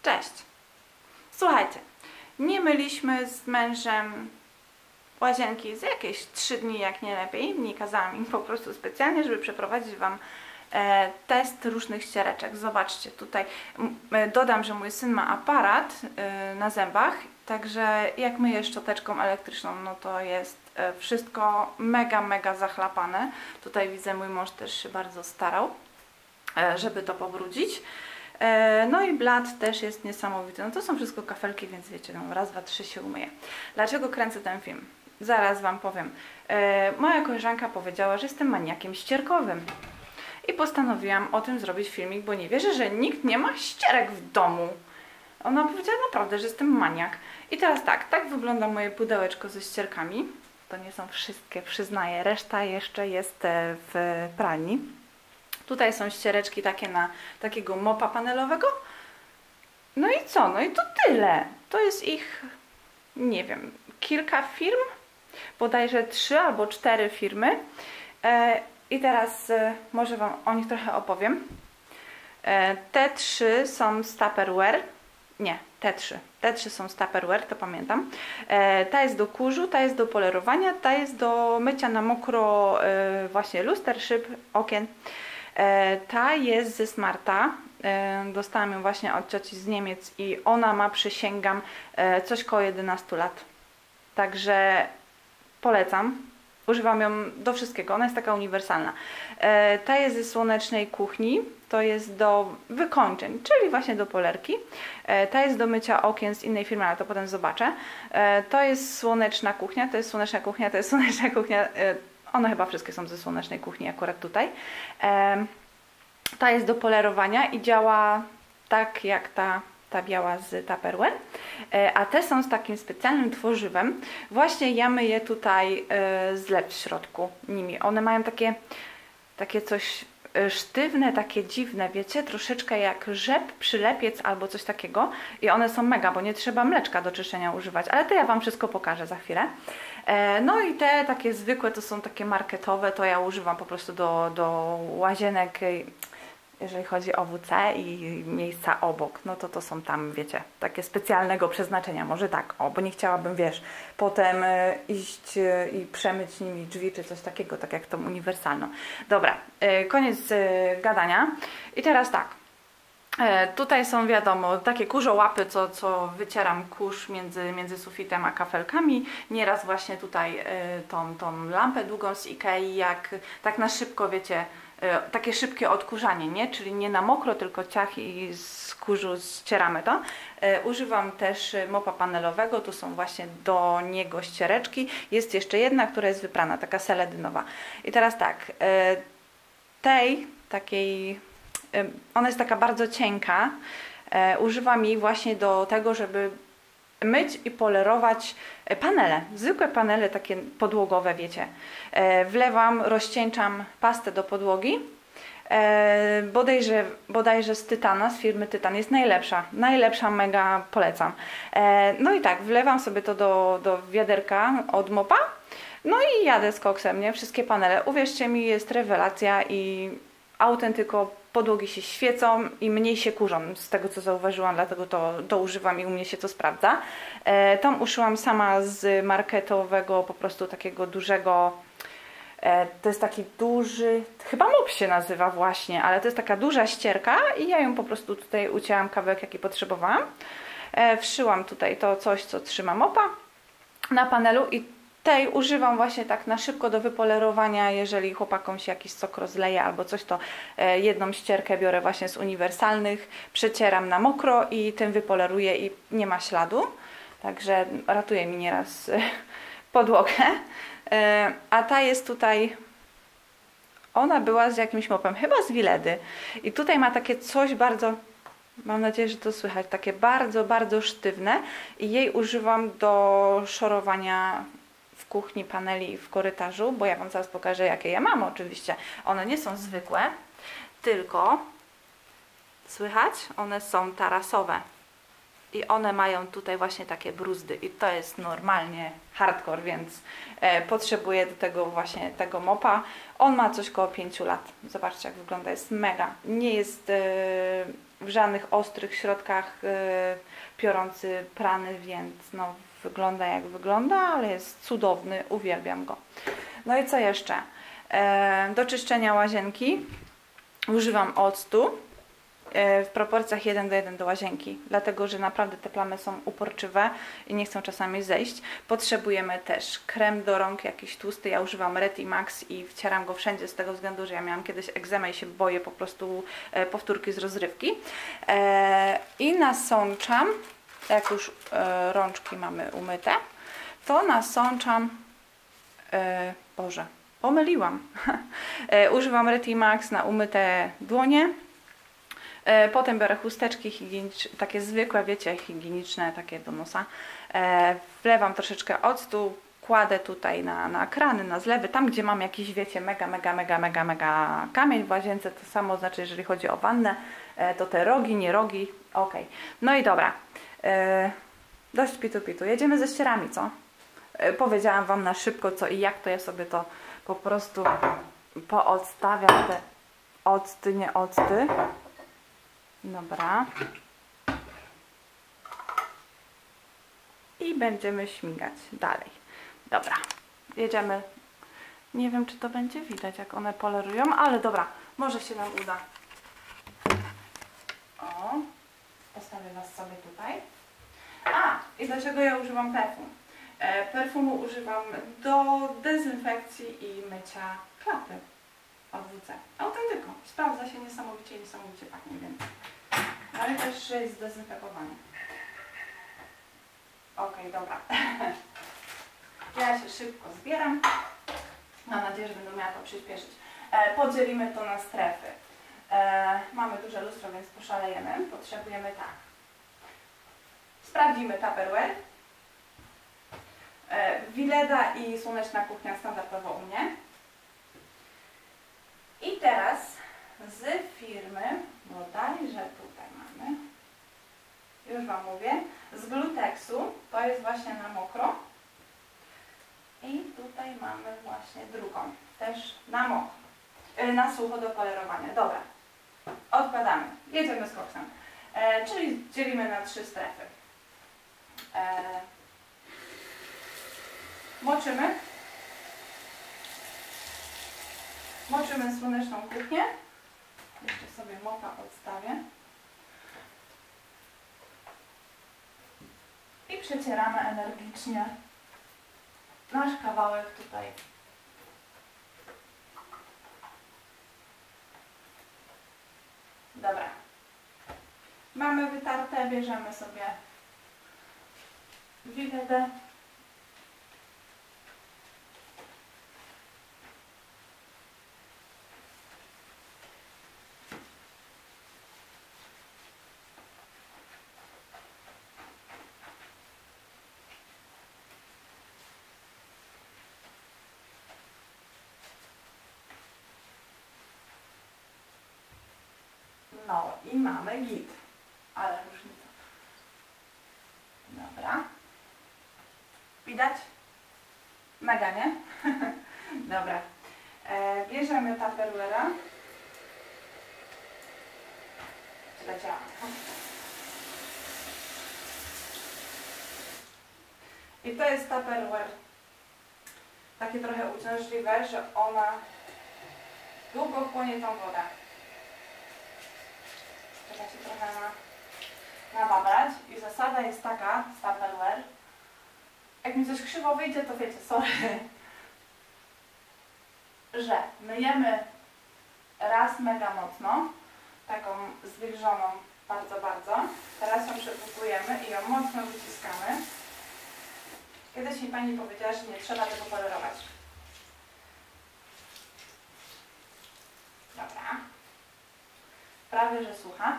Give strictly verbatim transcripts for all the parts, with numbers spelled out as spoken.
Cześć! Słuchajcie, nie myliśmy z mężem łazienki z jakieś trzy dni, jak nie lepiej. Nie kazałam im po prostu specjalnie, żeby przeprowadzić Wam e, test różnych ściereczek. Zobaczcie, tutaj e, dodam, że mój syn ma aparat e, na zębach, także jak myję szczoteczką elektryczną, no to jest e, wszystko mega, mega zachlapane. Tutaj widzę, mój mąż też się bardzo starał, e, żeby to pobrudzić. No i blat też jest niesamowity. No to są wszystko kafelki, więc wiecie, no raz, dwa, trzy się umyje. Dlaczego kręcę ten film? Zaraz Wam powiem. E, moja koleżanka powiedziała, że jestem maniakiem ścierkowym. I postanowiłam o tym zrobić filmik, bo nie wierzę, że nikt nie ma ścierek w domu. Ona powiedziała naprawdę, że jestem maniak. I teraz tak, tak wygląda moje pudełeczko ze ścierkami. To nie są wszystkie, przyznaję. Reszta jeszcze jest w pralni. Tutaj są ściereczki takie na takiego mopa panelowego. No i co? No i to tyle. To jest ich, nie wiem, kilka firm. Bodajże trzy albo cztery firmy. E, I teraz e, może Wam o nich trochę opowiem. E, te trzy są z Tupperware. Nie, te trzy. Te trzy są z Tupperware, to pamiętam. E, ta jest do kurzu, ta jest do polerowania, ta jest do mycia na mokro e, właśnie luster, szyb, okien. Ta jest ze Smarta, dostałam ją właśnie od cioci z Niemiec i ona ma, przysięgam, coś koło jedenastu lat. Także polecam. Używam ją do wszystkiego, ona jest taka uniwersalna. Ta jest ze Słonecznej Kuchni, to jest do wykończeń, czyli właśnie do polerki. Ta jest do mycia okien z innej firmy, ale to potem zobaczę. To jest Słoneczna Kuchnia, to jest Słoneczna Kuchnia, to jest Słoneczna Kuchnia. One chyba wszystkie są ze Słonecznej Kuchni akurat tutaj. E, ta jest do polerowania i działa tak jak ta, ta biała z Tupperware. E, a te są z takim specjalnym tworzywem. Właśnie ja myję tutaj e, zlew w środku nimi. One mają takie, takie coś sztywne, takie dziwne, wiecie, troszeczkę jak rzep, przylepiec albo coś takiego i one są mega, bo nie trzeba mleczka do czyszczenia używać, ale to ja Wam wszystko pokażę za chwilę. E, no i te takie zwykłe, to są takie marketowe, to ja używam po prostu do, do łazienek, jeżeli chodzi o W C i miejsca obok, no to to są tam, wiecie, takie specjalnego przeznaczenia, może tak, o, bo nie chciałabym, wiesz, potem e, iść e, i przemyć nimi drzwi czy coś takiego, tak jak tą uniwersalną. Dobra, e, koniec e, gadania i teraz tak, e, tutaj są, wiadomo, takie kurzołapy, co, co wycieram kurz między, między sufitem a kafelkami, nieraz właśnie tutaj e, tą, tą lampę długą z Ikei, jak tak na szybko, wiecie, takie szybkie odkurzanie, nie? Czyli nie na mokro, tylko ciach i z kurzu ścieramy to. E, używam też mopa panelowego, tu są właśnie do niego ściereczki. Jest jeszcze jedna, która jest wyprana, taka seledynowa. I teraz tak, e, tej takiej, e, ona jest taka bardzo cienka, e, używam jej właśnie do tego, żeby myć i polerować panele, zwykłe panele takie podłogowe, wiecie. E, wlewam, rozcieńczam pastę do podłogi, e, bodajże, bodajże z Tytana, z firmy Tytan, jest najlepsza, najlepsza, mega polecam. E, no i tak, wlewam sobie to do, do wiaderka od mopa, no i jadę z koksem, nie? Wszystkie panele. Uwierzcie mi, jest rewelacja i autentyko podłogi się świecą i mniej się kurzą, z tego co zauważyłam, dlatego to, to używam i u mnie się to sprawdza. E, tą uszyłam sama z marketowego, po prostu takiego dużego, e, to jest taki duży, chyba mop się nazywa właśnie, ale to jest taka duża ścierka i ja ją po prostu tutaj ucięłam kawałek, jaki potrzebowałam. E, wszyłam tutaj to coś, co trzyma mopa na panelu i tej używam właśnie tak na szybko do wypolerowania, jeżeli chłopakom się jakiś sok rozleje albo coś, to jedną ścierkę biorę właśnie z uniwersalnych, przecieram na mokro i tym wypoleruję i nie ma śladu, także ratuje mi nieraz podłogę. A ta jest tutaj, ona była z jakimś mopem, chyba z Wiledy i tutaj ma takie coś bardzo, mam nadzieję, że to słychać, takie bardzo, bardzo sztywne i jej używam do szorowania w kuchni, paneli w korytarzu, bo ja Wam zaraz pokażę, jakie ja mam oczywiście. One nie są zwykłe, tylko słychać? One są tarasowe i one mają tutaj właśnie takie bruzdy i to jest normalnie hardcore, więc e, potrzebuję do tego właśnie tego mopa. On ma coś koło pięciu lat. Zobaczcie, jak wygląda, jest mega. Nie jest e, w żadnych ostrych środkach yy, piorący prany, więc no, wygląda jak wygląda, ale jest cudowny, uwielbiam go. No i co jeszcze? E, do czyszczenia łazienki używam octu w proporcjach jeden do jeden do łazienki, dlatego że naprawdę te plamy są uporczywe i nie chcą czasami zejść. Potrzebujemy też krem do rąk, jakiś tłusty, ja używam Reti Max i wcieram go wszędzie z tego względu, że ja miałam kiedyś egzemę i się boję po prostu powtórki z rozrywki. I nasączam, jak już rączki mamy umyte, to nasączam, Boże, pomyliłam, używam Reti Max na umyte dłonie. Potem biorę chusteczki higieniczne, takie zwykłe, wiecie, higieniczne, takie do nosa. Wlewam troszeczkę octu, kładę tutaj na, na krany, na zlewy, tam gdzie mam jakiś, wiecie, mega, mega, mega, mega, mega kamień w łazience. To samo znaczy, jeżeli chodzi o wannę, to te rogi, nie rogi, ok. No i dobra, dość pitu pitu, jedziemy ze ścierami, co? Powiedziałam Wam na szybko co i jak, to ja sobie to po prostu poodstawiam, te octy, nie octy. Dobra. I będziemy śmigać dalej. Dobra, jedziemy. Nie wiem, czy to będzie widać, jak one polerują, ale dobra, może się nam uda. O, postawię Was sobie tutaj. A, i dlaczego ja używam perfum? E, perfumu używam do dezynfekcji i mycia klapy od W C. Autentyko. Sprawdza się niesamowicie i niesamowicie pachnie, więc. Ale też jest zdezynfekowany. Ok, dobra. Ja się szybko zbieram. Mam nadzieję, że będę miała to przyspieszyć. E, podzielimy to na strefy. E, mamy duże lustro, więc poszalejemy. Potrzebujemy tak. Sprawdzimy Tupperware. E, Wileda i słoneczna kuchnia standardowo u mnie. I teraz z firmy, bodajże tutaj mamy, już Wam mówię, z Glutexu, to jest właśnie na mokro. I tutaj mamy właśnie drugą, też na mokro, na sucho do polerowania. Dobra, odkładamy, jedziemy z koksem, e, czyli dzielimy na trzy strefy. E, moczymy. Moczymy słoneczną kuchnię. Jeszcze sobie mopa odstawię. I przecieramy energicznie nasz kawałek tutaj. Dobra. Mamy wytarte, bierzemy sobie wiledę. No i mamy git, ale różnica. Dobra. Widać? Mega, nie? Dobra. E, bierzemy Tupperware'a. Zleciała. I to jest Tupperware takie trochę uciążliwe, że ona długo wchłonie tą wodę. Trzeba się trochę na, nababrać. I zasada jest taka z Tupperware. Jak mi coś krzywo wyjdzie, to wiecie, sorry. Że myjemy raz mega mocno, taką zwilżoną bardzo, bardzo. Teraz ją przepłukujemy i ją mocno wyciskamy. Kiedyś mi pani powiedziała, że nie trzeba tego polerować. Dobra. Prawie, że sucha.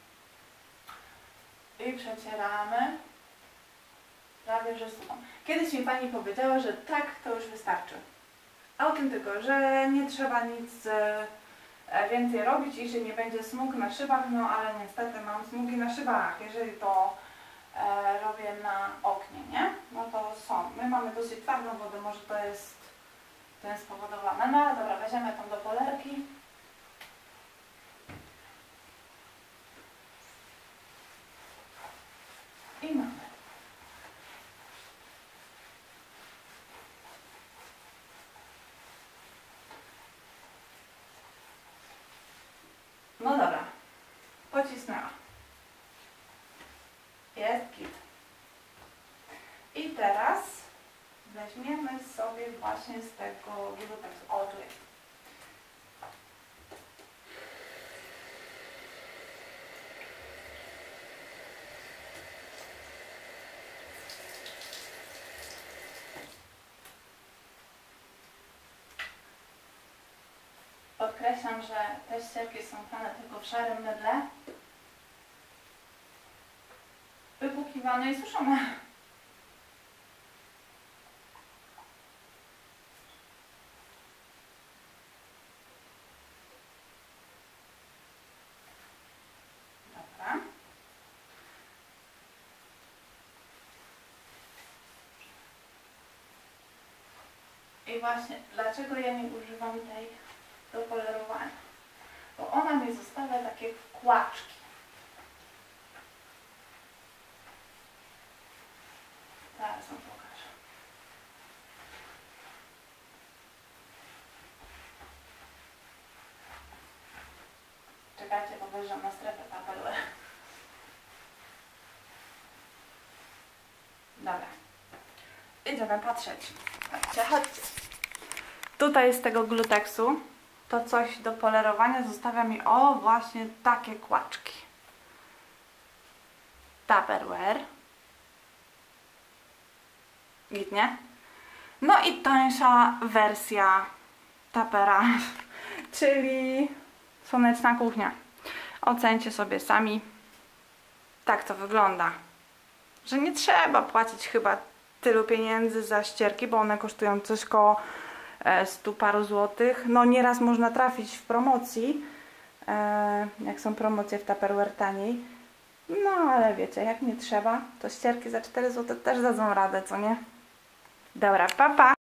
I przecieramy. Prawie, że suchą. Kiedyś mi pani powiedziała, że tak, to już wystarczy. Autentyko, że nie trzeba nic więcej robić i że nie będzie smug na szybach, no ale niestety mam smugi na szybach. Jeżeli to e, robię na oknie, nie? No to są. My mamy dosyć twardą wodę, może to jest, to jest spowodowane. No ale dobra, weźmiemy tą do polerki. sobie właśnie z tego Gluteksu. O, tu jest. Podkreślam, że te ścierki są prane tylko w szarym mydle, wypłukiwane i suszone. Dobra. I właśnie, dlaczego ja nie używam tej do polerowania? Bo ona mi zostawia takie kłaczki. Zaraz wam pokażę. Czekajcie, bo wejrzę na strefę Tupperware. Dobra. Idziemy patrzeć. Chodźcie, chodźcie. Tutaj z tego Gluteksu to coś do polerowania zostawia mi, o, właśnie takie kłaczki. Tupperware. Git, nie? No i tańsza wersja Tuppera, czyli Słoneczna Kuchnia. Ocencie sobie sami. Tak to wygląda. Że nie trzeba płacić chyba tylu pieniędzy za ścierki, bo one kosztują coś koło stu paru złotych. No nieraz można trafić w promocji, e, jak są promocje w Tupperware taniej. No ale wiecie, jak nie trzeba, to ścierki za cztery złote też dadzą radę, co nie? Dobra, pa pa!